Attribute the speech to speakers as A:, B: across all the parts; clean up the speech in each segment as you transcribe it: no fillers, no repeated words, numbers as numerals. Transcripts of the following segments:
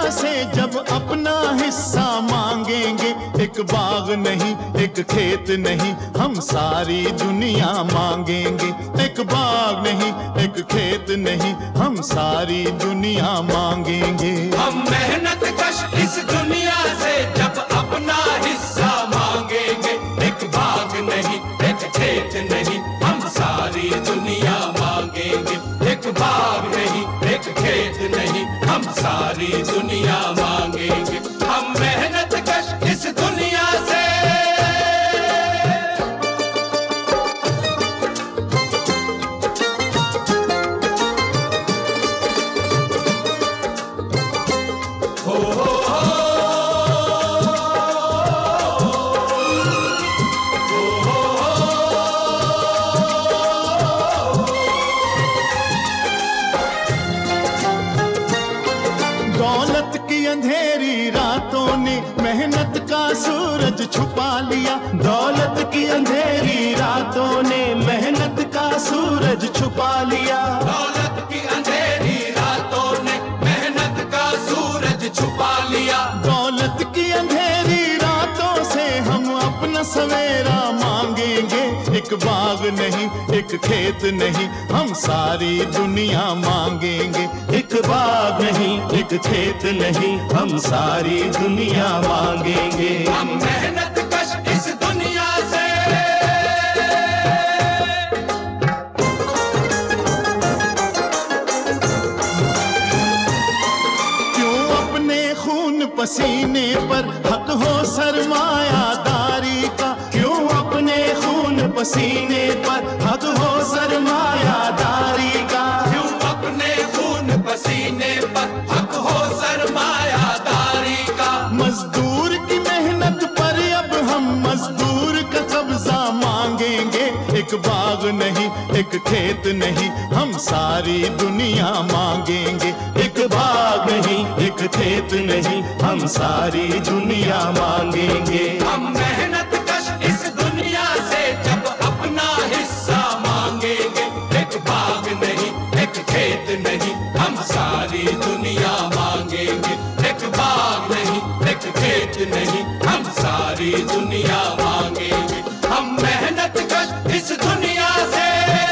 A: से जब अपना हिस्सा मांगेंगे, एक बाग नहीं एक खेत नहीं हम सारी दुनिया मांगेंगे। एक बाग नहीं एक खेत नहीं हम सारी दुनिया मांगेंगे।
B: हम मेहनत कश इस दुनिया से जब अपना हिस्सा मांगेंगे, एक बाग नहीं एक खेत नहीं हम सारी दुनिया मांगेंगे। एक बाग नहीं एक खेत नहीं हम सारी दुनिया मांगेंगे। हम मेहनत कश इस दुनिया से
A: दौलत की अंधेरी रातों ने मेहनत का सूरज छुपा लिया। दौलत की अंधेरी रातों ने मेहनत का सूरज छुपा लिया।
B: दौलत की अंधेरी रातों ने मेहनत का सूरज छुपा लिया।
A: दौलत की अंधेरी रातों से हम अपना सवेरा मांगेंगे। एक बाग नहीं एक खेत नहीं हम सारी दुनिया मांगेंगे। एक बाग नहीं एक खेत नहीं हम सारी दुनिया मांगेंगे।
B: हम मेहनत कश इस दुनिया से
A: क्यों अपने खून पसीने पर हक हो सरमायादारी का। क्यों अपने खून पसीने पर हक हो सरमायादारी का।
B: क्यों अपने खून पसीने पर हक हो सरमायादारी का।
A: मजदूर की मेहनत पर अब हम मजदूर का कब्जा मांगेंगे। एक बाग नहीं एक खेत नहीं हम सारी दुनिया मांगेंगे। एक बाग नहीं एक खेत नहीं हम सारी दुनिया मांगेंगे।
B: हम मेहनत कश इस दुनिया से जब अपना हिस्सा मांगेंगे। एक बाग नहीं एक खेत नहीं हम सारी दुनिया मांगेंगे। एक बाग नहीं एक खेत नहीं हम सारी दुनिया मांगेंगे। हम मेहनत कश इस दुनिया से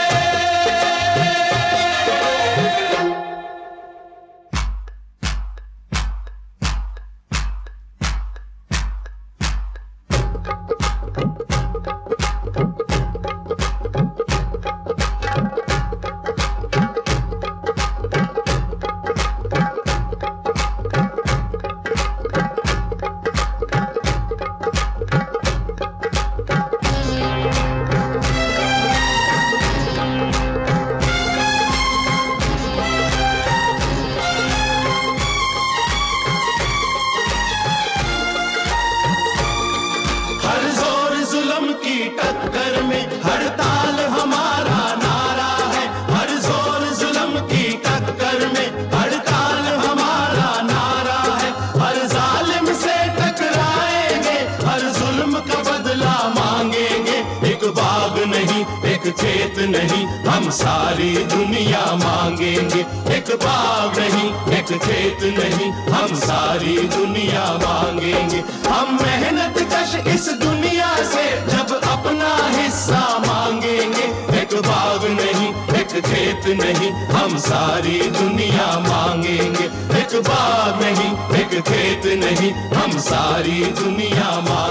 A: टक्कर में हड़ताल हमारा नारा है। हर जोर जुल्म की टक्कर में हड़ताल हमारा नारा है। हर जालिम से टकराएंगे हर जुल्म का बदला मांगेंगे। एक बाग नहीं एक खेत नहीं हम सारी दुनिया मांगेंगे। एक बाग नहीं एक खेत नहीं हम सारी दुनिया मांगेंगे। हम मेहनत कश इस दुनिया से जब अपना हिस्सा मांगेंगे। एक बाग नहीं एक खेत नहीं हम सारी दुनिया मांगेंगे। एक बाग नहीं एक खेत नहीं हम सारी दुनिया मांगेंगे।